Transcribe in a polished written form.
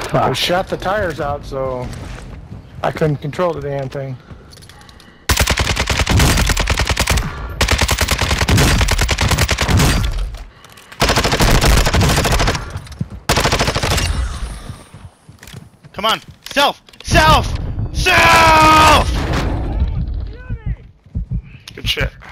I shot the tires out, so I couldn't control the damn thing. Come on! Self! Self! Self! Good shit.